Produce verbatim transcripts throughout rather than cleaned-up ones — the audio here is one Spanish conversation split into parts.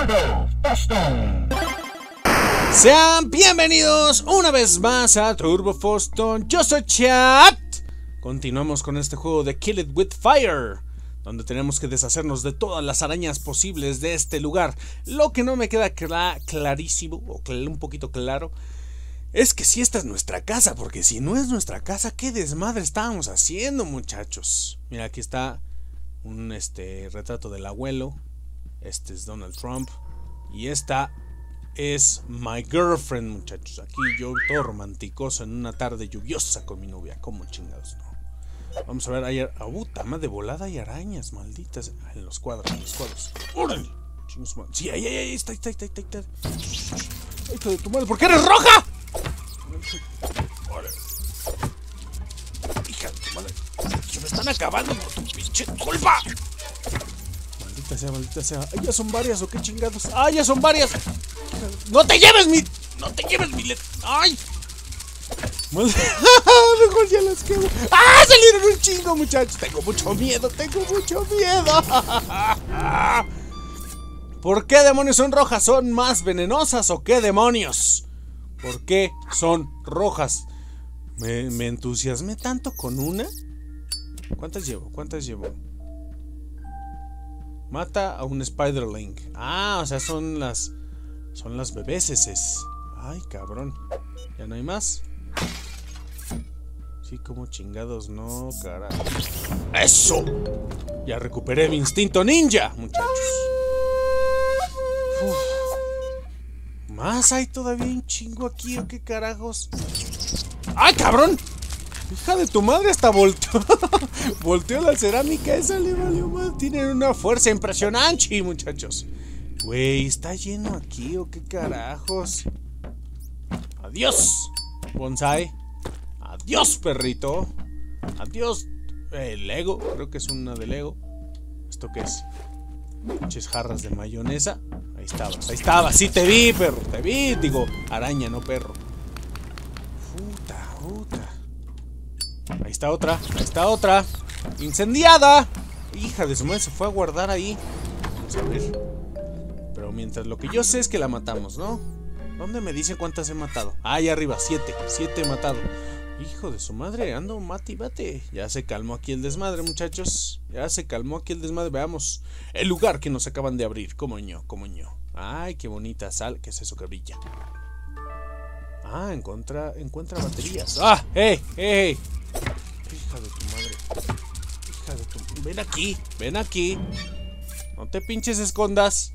Turbo Foston. Sean bienvenidos una vez más a Turbo Foston. Yo soy Chat. Continuamos con este juego de Kill It With Fire, donde tenemos que deshacernos de todas las arañas posibles de este lugar. Lo que no me queda cla clarísimo, o cl un poquito claro, es que si esta es nuestra casa, porque si no es nuestra casa, ¿qué desmadre estábamos haciendo, muchachos? Mira, aquí está un este, retrato del abuelo. Este es Donald Trump. Y esta es My Girlfriend, muchachos. Aquí yo todo romanticoso en una tarde lluviosa con mi novia. ¿Cómo chingados no? Vamos a ver, hay... ¡Ah, puta madre! De volada y arañas, malditas. En los cuadros, en los cuadros. ¡Órale! Chingos, man. Sí, ahí, ahí, ahí, está, ahí está, ahí está, ahí está. ¡Ay, hijo de tu madre! ¿Por qué eres roja? ¡Órale! ¡Hija de tu madre! ¡Se me están acabando por tu pinche culpa! Maldita sea, maldita sea. ¡Ay, ya son varias o qué chingados! ¡Ay, ya son varias! ¡No te lleves mi... ¡No te lleves mi... let... ¡Ay! Mejor ya las quemo. ¡Ah! Salieron un chingo, muchachos. Tengo mucho miedo, tengo mucho miedo. ¿Por qué demonios son rojas? ¿Son más venenosas o qué demonios? ¿Por qué son rojas? Me, me entusiasmé tanto con una. ¿Cuántas llevo? ¿Cuántas llevo? Mata a un Spiderling. Ah, o sea, son las... Son las bebeses. Ay, cabrón. ¿Ya no hay más? Sí, como chingados, no, carajo. ¡Eso! Ya recuperé mi instinto ninja, muchachos. Uf. ¿Más hay todavía un chingo aquí o qué carajos? ¡Ay, cabrón! Hija de tu madre, hasta volteó. Volteó la cerámica esa, le valió más. Tienen una fuerza impresionante, muchachos. Güey, ¿está lleno aquí o qué carajos? Adiós, bonsai. Adiós, perrito. Adiós, eh, Lego. Creo que es una de Lego. ¿Esto qué es? Pinches jarras de mayonesa. Ahí estabas, ahí estabas. Sí te vi, perro, te vi. Digo, araña, no perro. Puta, puta. Ahí está otra, ahí está otra. Incendiada. Hija de su madre, se fue a guardar ahí. Vamos a ver. Pero mientras lo que yo sé es que la matamos, ¿no? ¿Dónde me dice cuántas he matado? Ah, ahí arriba, siete, siete he matado. Hijo de su madre, ando mate y bate. Ya se calmó aquí el desmadre, muchachos. Ya se calmó aquí el desmadre. Veamos el lugar que nos acaban de abrir. Como ño, como ño. Ay, qué bonita sal. ¿Qué es eso que brilla? Ah, encuentra, encuentra baterías. Ah, hey, hey. Hija de tu madre. Hija de tu... Ven aquí, ven aquí. No te pinches escondas.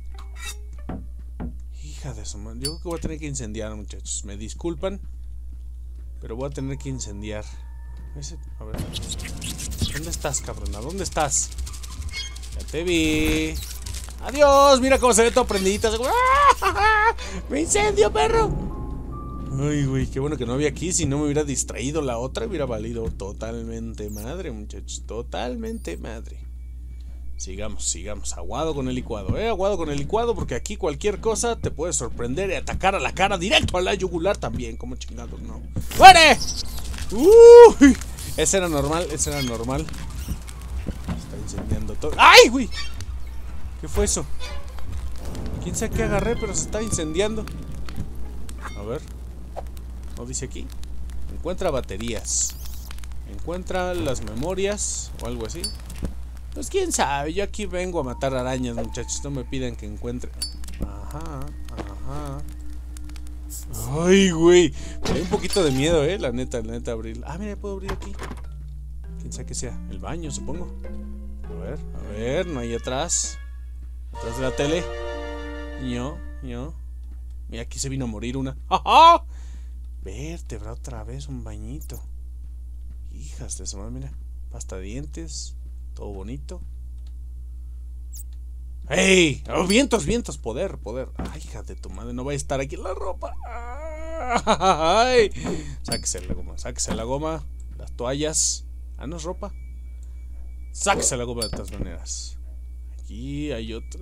Hija de su madre. Yo creo que voy a tener que incendiar, muchachos. Me disculpan, pero voy a tener que incendiar. A ver. ¿Dónde estás, cabrona? ¿Dónde estás? Ya te vi. Adiós. Mira cómo se ve todo prendidita. ¡Me incendio, perro! Ay, güey, qué bueno que no había aquí. Si no me hubiera distraído la otra, hubiera valido totalmente madre, muchachos. Totalmente madre. Sigamos, sigamos. Aguado con el licuado, eh. Aguado con el licuado, porque aquí cualquier cosa te puede sorprender y atacar a la cara, directo a la yugular también. Como chingados, no. ¡Muere! Uy, ese era normal, ese era normal. Está incendiando todo. ¡Ay, güey! ¿Qué fue eso? Quién sabe qué agarré, pero se está incendiando. A ver. ¿No dice aquí? Encuentra baterías. Encuentra las memorias o algo así. Pues quién sabe, yo aquí vengo a matar arañas, muchachos. No me piden que encuentre. Ajá, ajá. Ay, güey. Me da un poquito de miedo, eh. La neta, la neta, abrir. Ah, mira, puedo abrir aquí. Quién sabe que sea. El baño, supongo. A ver, a ver, no hay atrás. Atrás de la tele. Ño, ño. Mira, aquí se vino a morir una. ¡Ajá! Vértebra otra vez, un bañito. Hijas de su madre, mira. Pasta de dientes. Todo bonito. ¡Ey! Oh, vientos, vientos, poder, poder. Ay, hija de tu madre, no va a estar aquí la ropa. ¡Ay! Sáquese la goma, sáquese la goma. Las toallas. Ah, no es ropa. Sáquese la goma de todas maneras. Aquí hay otra.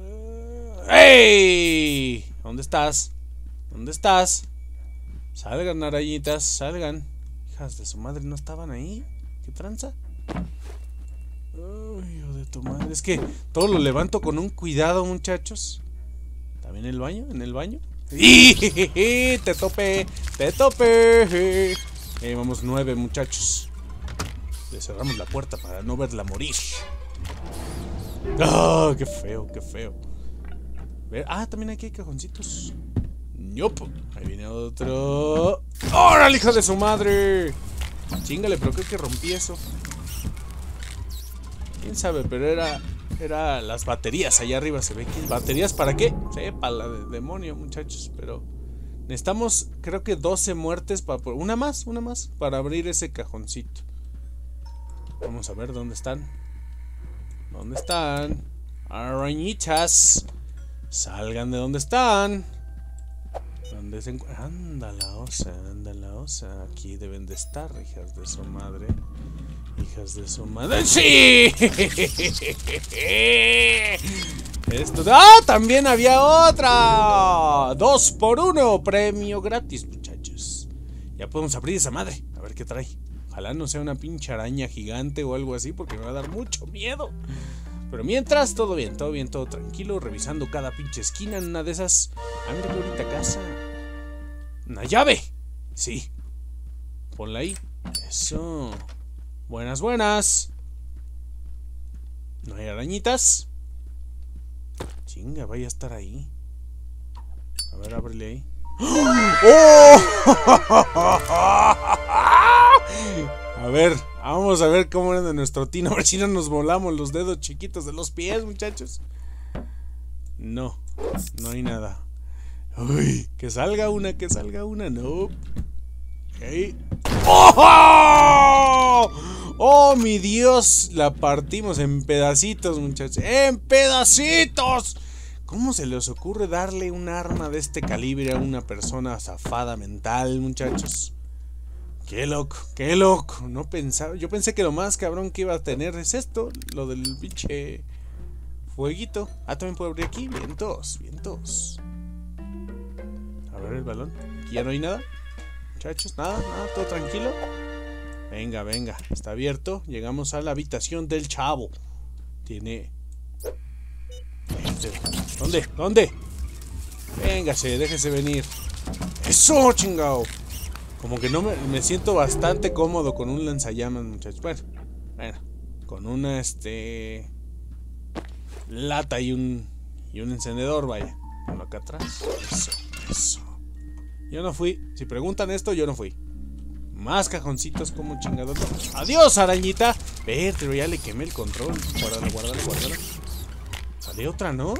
¡Ey! ¿Dónde estás? ¿Dónde estás? Salgan, arañitas, salgan. Hijas de su madre, ¿no estaban ahí? ¿Qué tranza? Ay, hijo de tu madre. Es que todo lo levanto con un cuidado, muchachos. ¿También en el baño? ¿En el baño? ¡Y! ¡Te topé! ¡Te topé! Eh, vamos nueve, muchachos. Le cerramos la puerta para no verla morir. ¡Ah! ¡Oh, qué feo, qué feo! Ah, también aquí hay cajoncitos. ¡Ñop! Ahí viene otro. ¡Órale, hija de su madre! Chíngale, pero creo que rompí eso. ¿Quién sabe? Pero era... Era las baterías allá arriba. Se ve que... ¿Baterías para qué? Sepa la de demonio, muchachos. Pero... necesitamos, creo que doce muertes para... Una más, una más. Para abrir ese cajoncito. Vamos a ver dónde están. ¿Dónde están? Arañitas. Salgan de donde están. ¿Dónde se encuentran? Anda la osa, anda la osa. Aquí deben de estar, hijas de su madre. Hijas de su madre. ¡Sí! Esto... ¡Ah! También había otra. Dos por uno. Premio gratis, muchachos. Ya podemos abrir esa madre. A ver qué trae. Ojalá no sea una pinche araña gigante o algo así, porque me va a dar mucho miedo. Pero mientras, todo bien, todo bien, todo tranquilo. Revisando cada pinche esquina en una de esas. Ah, mira qué bonita casa. ¡Una llave! Sí. Ponla ahí. Eso. Buenas, buenas. ¿No hay arañitas? Chinga, vaya a estar ahí. A ver, ábrele ahí. ¡Oh! A ver, vamos a ver cómo era de nuestro tino. A ver si no nos volamos los dedos chiquitos de los pies, muchachos. No, no hay nada. Uy, que salga una, que salga una. No. Okay. ¡Oh! ¡Oh, mi Dios! La partimos en pedacitos, muchachos. ¡En pedacitos! ¿Cómo se les ocurre darle un arma de este calibre a una persona zafada mental, muchachos? ¡Qué loco! ¡Qué loco! No pensaba... Yo pensé que lo más cabrón que iba a tener es esto. Lo del pinche... fueguito. Ah, también puedo abrir aquí. Vientos, vientos. A ver el balón. Aquí ya no hay nada. Muchachos, nada, nada, todo tranquilo. Venga, venga, está abierto. Llegamos a la habitación del chavo. Tiene... Este... ¿Dónde? ¿Dónde? Véngase, déjese venir. ¡Eso, chingao! Como que no me, me siento bastante cómodo con un lanzallamas, muchachos. Bueno, bueno, con una, este... lata y un... y un encendedor, vaya. Uno acá atrás. Eso, eso. Yo no fui. Si preguntan esto, yo no fui. Más cajoncitos como chingados. ¡Adiós, arañita! Ver, pero ya le quemé el control. Guárdalo, guárdalo, guárdalo. Sale otra, ¿no?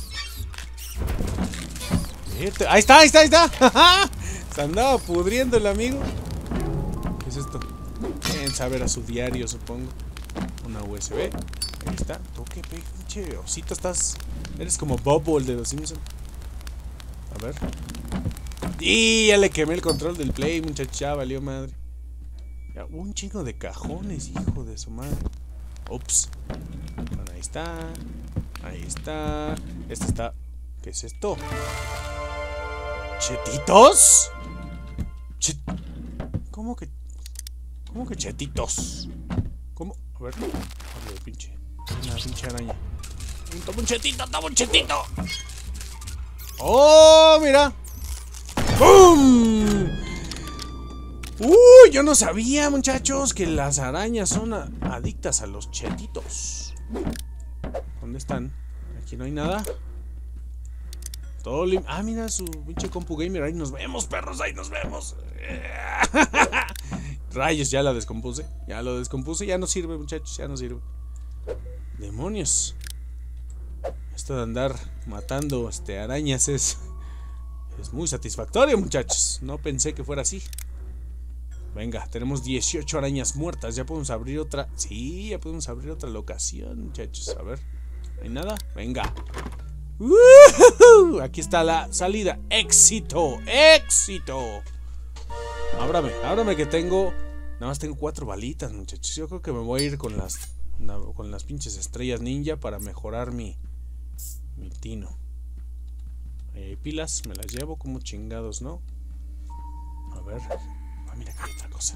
Verte. ¡Ahí está, ahí está, ahí está! Se andaba pudriendo el amigo. ¿Qué es esto? Quieren saber a su diario, supongo. Una U S B. Ahí está. Toque, pinche osito, estás... Eres como Bobo, el de los Simpsons. A ver. Y ya le quemé el control del Play, muchachos. Ya valió madre. Ya, un chingo de cajones, hijo de su madre. Ups. Bueno, ahí está. Ahí está. Este está... ¿Qué es esto? ¿Chetitos? Chet... ¿Cómo que...? ¿Cómo que chetitos? ¿Cómo? A ver. Hable, pinche. Una pinche araña. Toma un chetito, toma un chetito. ¡Oh, mira! ¡Bum! ¡Uy! Yo no sabía, muchachos, que las arañas son a adictas a los chetitos. ¿Dónde están? Aquí no hay nada. Todo lim... Ah, mira su pinche compu gamer. Ahí nos vemos, perros, ahí nos vemos. Rayos, ya la descompuse. Ya lo descompuse, ya no sirve, muchachos, ya no sirve. Demonios. Esto de andar matando este, arañas es... Es muy satisfactorio, muchachos. No pensé que fuera así. Venga, tenemos dieciocho arañas muertas. Ya podemos abrir otra... Sí, ya podemos abrir otra locación, muchachos. A ver, ¿no hay nada? Venga. ¡Uh! Aquí está la salida. ¡Éxito! ¡Éxito! Ábrame, ábrame que tengo... Nada más tengo cuatro balitas, muchachos. Yo creo que me voy a ir con las... Con las pinches estrellas ninja para mejorar mi... Mi tino. Ahí hay pilas, me las llevo como chingados, ¿no? A ver. Ah, mira que hay otra cosa.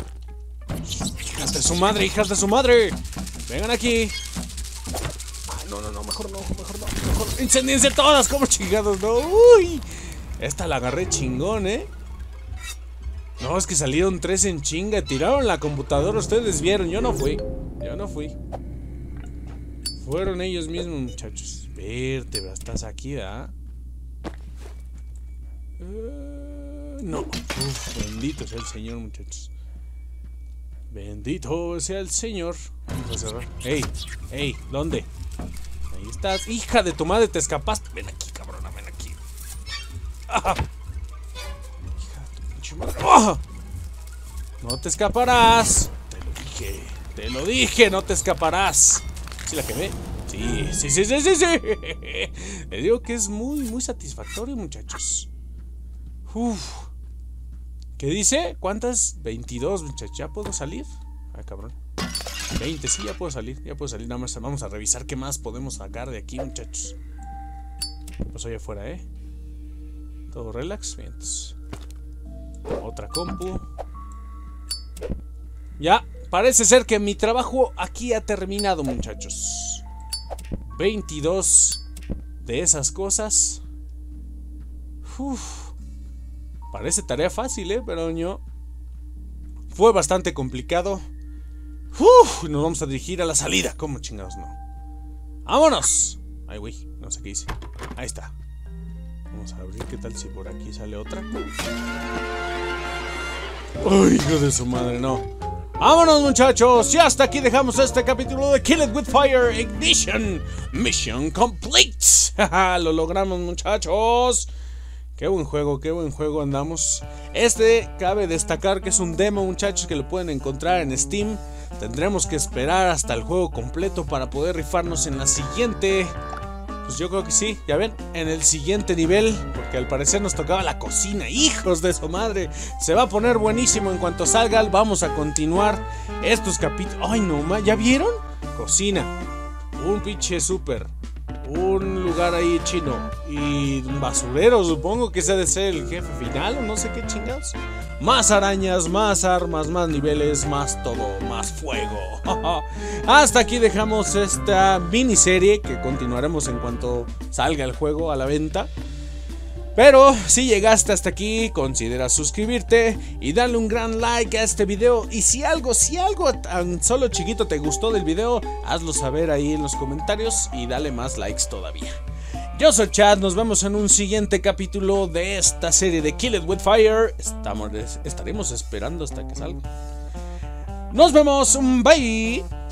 ¡Hijas de su madre, hijas de su madre! ¡Vengan aquí! ¡Ay, no, no, no, mejor no, mejor no, mejor no. ¡Incendíense todas! ¡Como chingados, no! ¡Uy! Esta la agarré chingón, ¿eh? No, es que salieron tres en chinga. Tiraron la computadora, ustedes vieron. Yo no fui, yo no fui. Fueron ellos mismos, muchachos. Vértebra, estás aquí, ¿verdad? Uh, no. Uf, bendito sea el Señor, muchachos. Bendito sea el Señor. Vamos a cerrar. ¡Ey! ¡Ey! ¿Dónde? Ahí estás. ¡Hija de tu madre! Te escapaste. Ven aquí, cabrona, ven aquí. ¡Ah! Hija de tu pinche madre. ¡Ah! No te escaparás. Te lo dije. Te lo dije, no te escaparás. ¿Sí la quemé? Sí, sí, sí, sí, sí, sí. Les digo que es muy, muy satisfactorio, muchachos. Uf. ¿Qué dice? ¿Cuántas? veintidós, muchachos. ¿Ya puedo salir? Ah, cabrón. veinte, sí, ya puedo salir. Ya puedo salir. Nada más vamos a revisar qué más podemos sacar de aquí, muchachos. Pues allá afuera, ¿eh? Todo relax. Bien, entonces. Otra compu. Ya. Parece ser que mi trabajo aquí ha terminado, muchachos. veintidós de esas cosas. Uf. Parece tarea fácil, ¿eh? Pero no. Fue bastante complicado. Uf. Nos vamos a dirigir a la salida. ¿Cómo chingados no? ¡Vámonos! Ay, güey. No sé qué hice. Ahí está. Vamos a abrir. ¿Qué tal si por aquí sale otra? ¡Ay, hijo de su madre! No. ¡Vámonos, muchachos! Y hasta aquí dejamos este capítulo de Kill It With Fire Ignition Mission Complete. Lo logramos, muchachos. Qué buen juego, qué buen juego andamos. Este cabe destacar que es un demo, muchachos, que lo pueden encontrar en Steam. Tendremos que esperar hasta el juego completo para poder rifarnos en la siguiente. Pues yo creo que sí, ya ven, en el siguiente nivel, porque al parecer nos tocaba la cocina, hijos de su madre. Se va a poner buenísimo en cuanto salga. Vamos a continuar estos capítulos. Ay, no, ma, ¿ya vieron? Cocina, un pinche súper, un lugar ahí chino y un basurero, supongo que ese ha de ser el jefe final o no sé qué chingados. Más arañas, más armas, más niveles, más todo, más fuego. Hasta aquí dejamos esta miniserie que continuaremos en cuanto salga el juego a la venta. Pero si llegaste hasta aquí, considera suscribirte y darle un gran like a este video. Y si algo, si algo tan solo chiquito te gustó del video, hazlo saber ahí en los comentarios y dale más likes todavía. Yo soy Chad, nos vemos en un siguiente capítulo de esta serie de Kill It With Fire. Estamos, estaremos esperando hasta que salga. Nos vemos, bye.